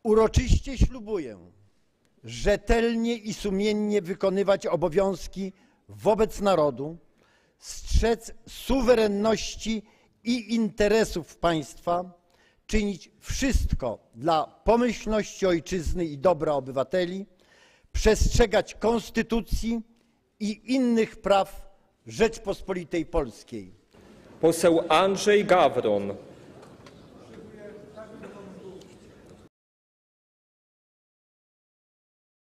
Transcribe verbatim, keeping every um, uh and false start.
Uroczyście ślubuję rzetelnie i sumiennie wykonywać obowiązki wobec narodu, strzec suwerenności i interesów państwa, czynić wszystko dla pomyślności ojczyzny i dobra obywateli, przestrzegać konstytucji i innych praw Rzeczpospolitej Polskiej. Poseł Andrzej Gawron.